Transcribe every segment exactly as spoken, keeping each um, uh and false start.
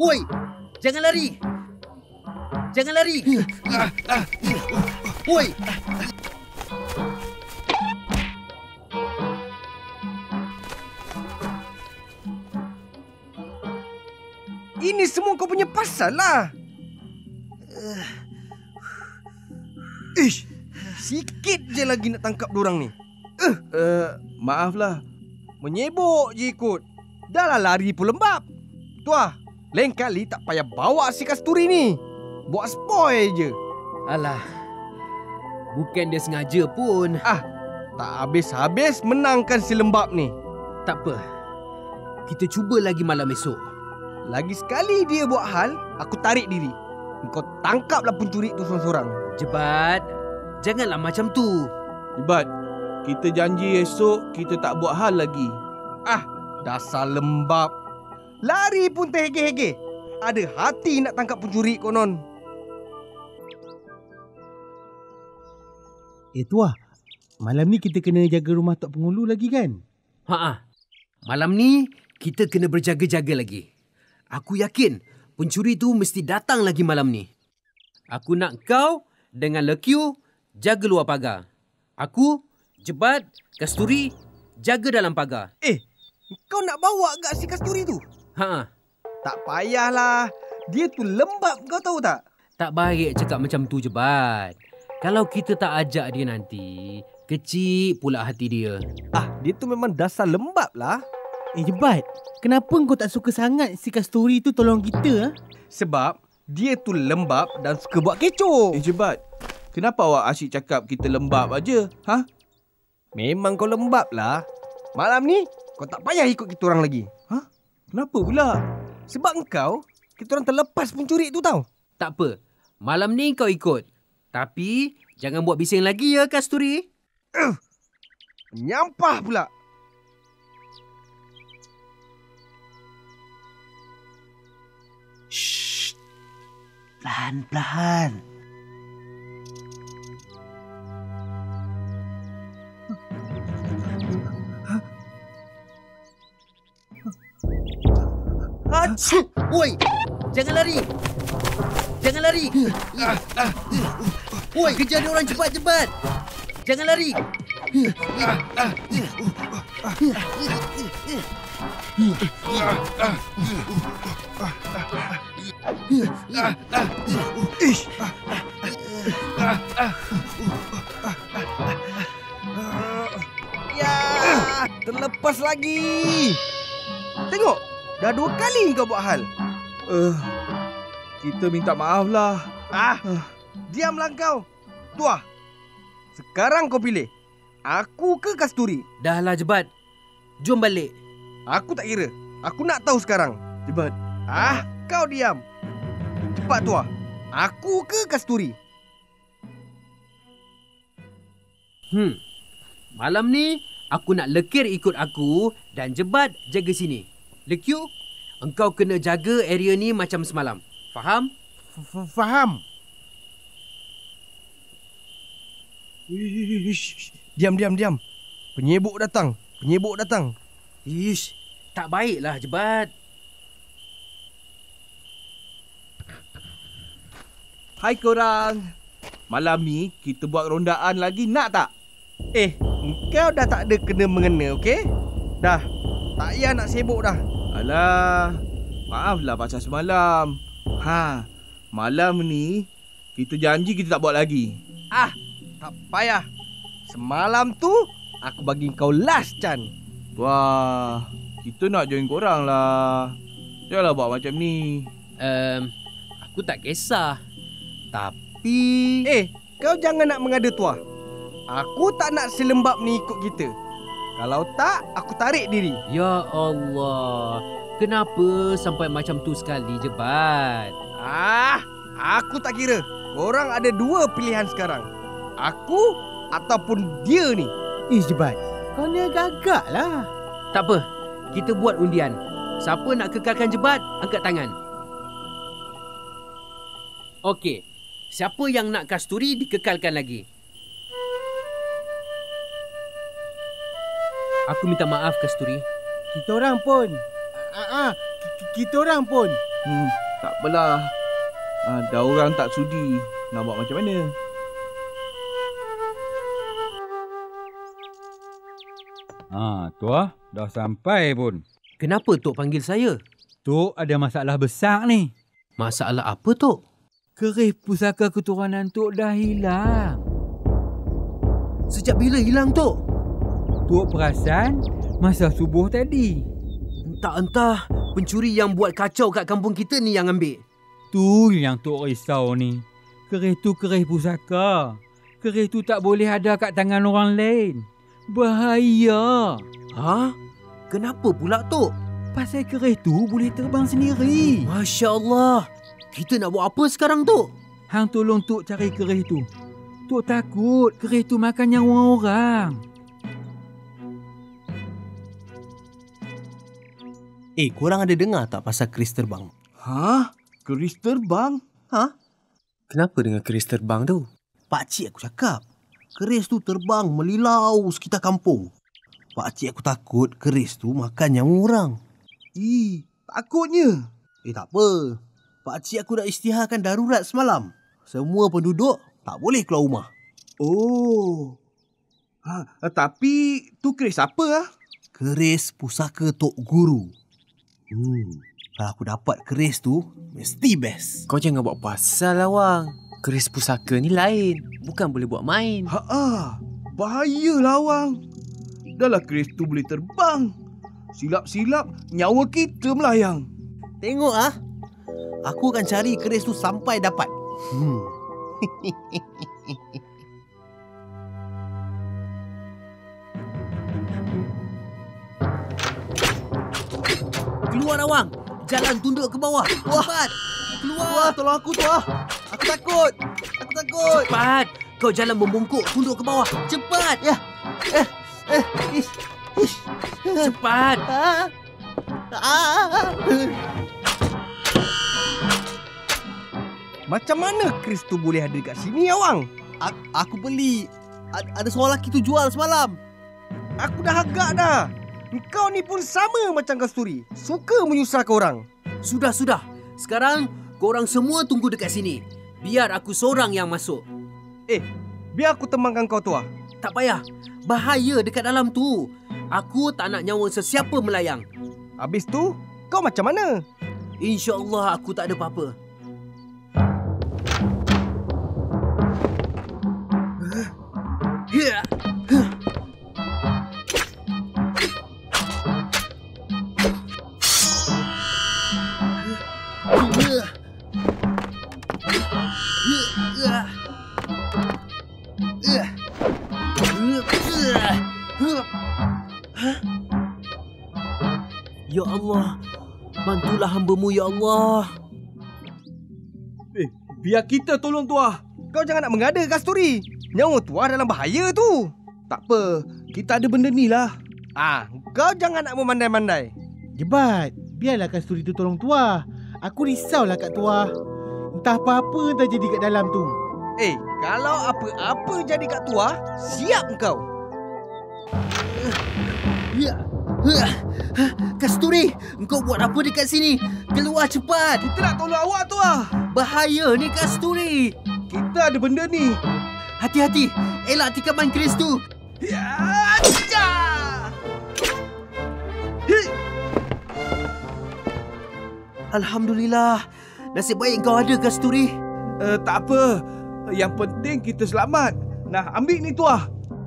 Woi, jangan lari. Jangan lari. Woi. Ini semua kau punya pasal lah. Ish, sikit je lagi nak tangkap dorang ni. Uh, uh, maaflah. Menyebok je ikut. Dah lah lari pun lembab. Tuah, lain kali tak payah bawa si Kasturi ni. Buat spoil je. Alah, bukan dia sengaja pun. Ah, tak habis-habis menangkan si lembab ni. Tak apa. Kita cuba lagi malam esok. Lagi sekali dia buat hal, aku tarik diri. Kau tangkaplah pencuri tu seorang-seorang. Jebat, janganlah macam tu. Jebat, kita janji esok kita tak buat hal lagi. Ah, dasar lembab. Lari pun terhege-hege. Ada hati nak tangkap pencuri konon. Eh Tuah, malam ni kita kena jaga rumah Tok Pengulu lagi kan? Haa, malam ni kita kena berjaga-jaga lagi. Aku yakin pencuri tu mesti datang lagi malam ni. Aku nak kau dengan Lekiu jaga luar pagar. Aku, Jebat, Kasturi jaga dalam pagar. Eh, kau nak bawa agak si Kasturi tu? Haa. Tak payahlah. Dia tu lembab, kau tahu tak? Tak baik cakap macam tu, Jebat. Kalau kita tak ajak dia nanti, kecil pula hati dia. Ah, dia tu memang dasar lembab lah. Eh Jebat, kenapa kau tak suka sangat si Kasturi tu tolong kita? Ha? Sebab dia tu lembab dan suka buat kecoh. Eh Jebat, kenapa awak asyik cakap kita lembab aja? Ha? Memang kau lembab lah. Malam ni kau tak payah ikut kita orang lagi. Ha? Kenapa pula? Sebab engkau, kita orang terlepas pencuri tu tau. Tak apa, malam ni kau ikut. Tapi jangan buat bising lagi ya, Kasturi. Uh, Nyampah pula. Shh, pelan-pelan. Hachi! Woi, jangan lari. Jangan lari. Woi, kejar dia orang cepat-cepat. Jangan lari. Ish. Ya, terlepas lagi. Tengok, dah dua kali kau buat hal. Uh, kita minta maaf lah. Ah, diamlah kau. Tuah, sekarang kau pilih. Aku ke Kasturi? Dahlah, Jebat. Jom balik. Aku tak kira. Aku nak tahu sekarang. Jebat. Ah, kau diam. Cepat Tuah. Aku ke Kasturi? Hmm. Malam ni aku nak Lekir ikut aku dan Jebat jaga sini. Lekiu, engkau kena jaga area ni macam semalam. Faham? Faham. Ish. Diam, diam, diam. Penyebuk datang. Penyebuk datang. Ish, tak baiklah, Jebat. Hai korang. Malam ni kita buat rondaan lagi, nak tak? Eh, kau dah tak ada kena-mengena, okey? Dah, tak payah nak sibuk dah. Alah, maaflah pasal semalam. Ha, malam ni kita janji kita tak buat lagi. Ah, tak payah. Semalam tu aku bagi kau last chance. Wah, kita nak join korang lah. Janganlah buat macam ni. Um, aku tak kisah. Tapi... Eh, kau jangan nak mengada Tuah. Aku tak nak selembab ni ikut kita. Kalau tak, aku tarik diri. Ya Allah, kenapa sampai macam tu sekali, Jebat? Ah, aku tak kira. Korang ada dua pilihan sekarang. Aku ataupun dia ni. Eh Jebat, kau ni agak-agak lah. Tak apa, kita buat undian. Siapa nak kekalkan Jebat, angkat tangan. Okey, siapa yang nak Kasturi dikekalkan lagi? Aku minta maaf, Kasturi. Kita orang pun. Ah, ah, kita orang pun. Hmm, tak apalah. Ah, dah orang tak sudi. Nak buat macam mana? Ha, Tuah, dah sampai pun. Kenapa Tok panggil saya? Tok ada masalah besar ni. Masalah apa, Tok? Keris pusaka keturunan Tok dah hilang. Sejak bila hilang, Tok? Tok perasan masa subuh tadi. Entah-entah pencuri yang buat kacau kat kampung kita ni yang ambil. Tu yang Tok risau ni. Keris tu keris pusaka. Keris tu tak boleh ada kat tangan orang lain. Bahaya. Ha? Kenapa pula, Tok? Pasal keris tu boleh terbang sendiri. Masya Allah. Kita nak buat apa sekarang, Tok? Hang tolong Tok cari keris tu. Tok takut keris tu makan nyawa orang. Eh, korang ada dengar tak pasal keris terbang? Ha? Keris terbang? Ha? Kenapa dengan keris terbang tu? Pakcik aku cakap. Keris tu terbang melilau sekitar kampung. Pakcik aku takut keris tu makan nyawa orang. Ih, takutnya. Eh, tak apa. Pakcik aku dah isytiharkan darurat semalam. Semua penduduk tak boleh keluar rumah. Oh. Ha, tapi tu keris apa ah? Keris pusaka Tok Guru. Hmm, kalau aku dapat keris tu, mesti best. Kau jangan buat pasal lah, Wang. Keris pusaka ni lain. Bukan boleh buat main. Ha-ha. Bahaya lawang. Dahlah keris tu boleh terbang. Silap-silap nyawa kita melayang. Tengok ah. Aku akan cari keris tu sampai dapat. Hmm. Keluar, Awang. Jalan tunduk ke bawah. Cepat. Keluar. Tuah, tolong aku tuah. Aku takut. Aku takut. Cepat. Kau jalan membungkuk tunduk ke bawah. Cepat. Ya. Eh, eh, ish, ish. Cepat. Ah. Ah. Macam mana keris tu boleh ada dekat sini, Awang? A- aku beli. A- ada seorang lelaki tu jual semalam. Aku dah agak dah. Kau ni pun sama macam Kasturi. Suka menyusahkan orang. Sudah, sudah. Sekarang, korang semua tunggu dekat sini. Biar aku seorang yang masuk. Eh, biar aku temankan kau tuah. Tak payah. Bahaya dekat dalam tu. Aku tak nak nyawa sesiapa melayang. Habis tu, kau macam mana? InsyaAllah aku tak ada apa-apa. Ya Allah, bantulah hamba-Mu ya Allah. Eh, biar kita tolong tuah. Kau jangan nak mengada, Kasturi. Nyawa tuah dalam bahaya tu. Tak apa, kita ada benda ni lah. Ah, kau jangan nak memandai-mandai. Jebat, biarlah Kasturi tu tolong Tuah. Aku risaulah kat Tuah. Entah apa-apa entah jadi kat dalam tu. Eh, kalau apa-apa jadi kat tuah, siap kau. Kasturi, engkau buat apa dekat sini? Keluar cepat. Kita nak tolong awak tuah. Bahaya ni Kasturi. Kita ada benda ni. Hati-hati. Elak tikaman keris tu. Ya, ja. Alhamdulillah. Nasib baik kau ada Kasturi. Uh, tak apa. Yang penting kita selamat. Nah, ambil ni tuah.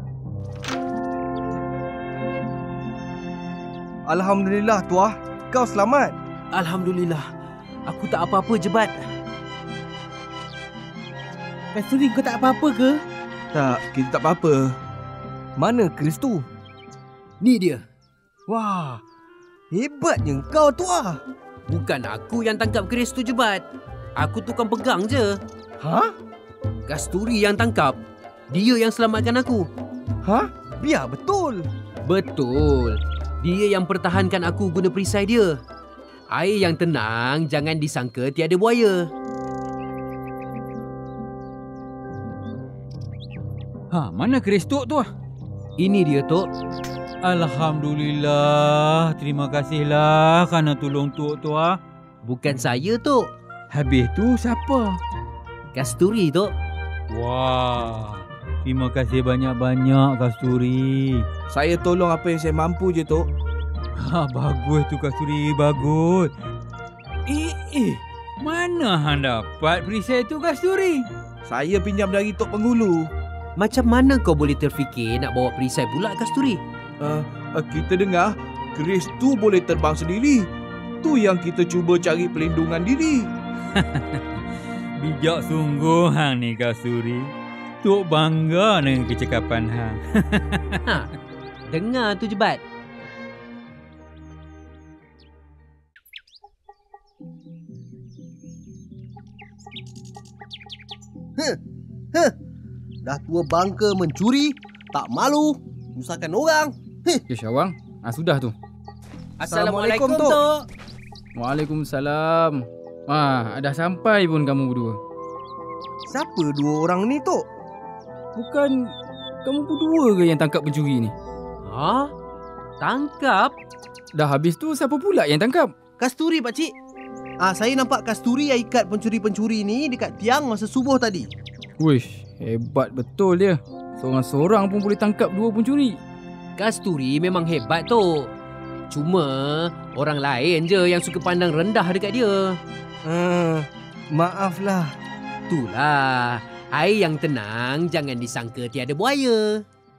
Alhamdulillah tuah, kau selamat. Alhamdulillah. Aku tak apa-apa jebat. Kasturi, kau tak apa-apa ke? Tak, kita tak apa-apa. Mana keris tu? Ni dia. Wah, hebatnya kau tuah. Bukan aku yang tangkap keris tu jebat. Aku tukang pegang je. Ha? Kasturi yang tangkap. Dia yang selamatkan aku. Ha? Biar betul. Betul. Dia yang pertahankan aku guna perisai dia. Air yang tenang, jangan disangka tiada buaya. Ha, mana keris Tok tu? Ini dia, Tok. Alhamdulillah. Terima kasihlah kerana tolong Tok tu. Bukan saya, Tok. Habis tu siapa? Kasturi, Tok. Wah, terima kasih banyak-banyak Kasturi. Saya tolong apa yang saya mampu je, Tok. Ha, bagus tu Kasturi, bagus. Eh, eh, mana hang dapat perisai tu Kasturi? Saya pinjam dari Tok Penghulu. Macam mana kau boleh terfikir nak bawa perisai pula, Kasturi? Uh, uh, kita dengar keris tu boleh terbang sendiri. Tu yang kita cuba cari pelindungan diri. Bijak sungguh hang ni Kasturi. Tok bangga dengan kecekapan hang. Ha, dengar tu Jebat. Huh, huh. Dah tua bangka mencuri, tak malu, nyusahkan orang. Heh. Ya Syawang, ah, sudah tu. Assalamualaikum, Tok. Tok. Waalaikumsalam. Ah, dah sampai pun kamu berdua. Siapa dua orang ni, Tok? Bukan kamu berdua ke yang tangkap pencuri ni? Ha? Tangkap? Dah habis tu siapa pula yang tangkap? Kasturi, pakcik. Ah, saya nampak Kasturi yang ikat pencuri-pencuri ni dekat tiang masa subuh tadi. Wish, hebat betul dia. Seorang-seorang pun boleh tangkap dua pencuri. Kasturi memang hebat, Tok. Cuma orang lain je yang suka pandang rendah dekat dia. Ah, maaflah. Itulah, air yang tenang jangan disangka tiada buaya.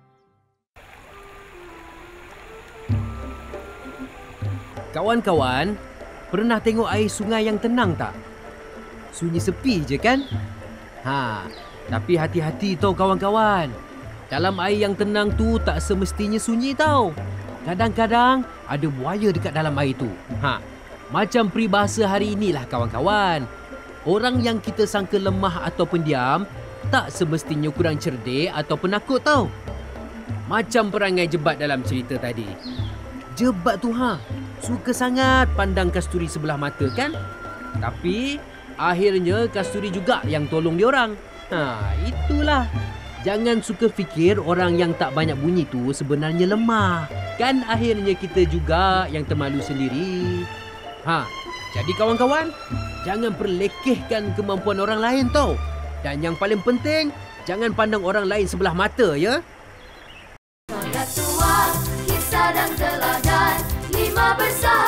Kawan-kawan, pernah tengok air sungai yang tenang tak? Sunyi sepi je kan? Ha, tapi hati-hati tau kawan-kawan. Dalam air yang tenang tu tak semestinya sunyi tau. Kadang-kadang ada buaya dekat dalam air tu. Ha, macam peribahasa hari inilah kawan-kawan. Orang yang kita sangka lemah atau pendiam tak semestinya kurang cerdik atau penakut tau. Macam perangai Jebat dalam cerita tadi. Jebat tu ha, suka sangat pandang Kasturi sebelah mata kan? Tapi akhirnya Kasturi juga yang tolong dia orang. Ha, itulah. Jangan suka fikir orang yang tak banyak bunyi tu sebenarnya lemah. Kan akhirnya kita juga yang termalu sendiri. Ha, jadi kawan-kawan, jangan perlekehkan kemampuan orang lain tau. Dan yang paling penting, jangan pandang orang lain sebelah mata ya. Tua, kisah dan teladan, lima bersahabat.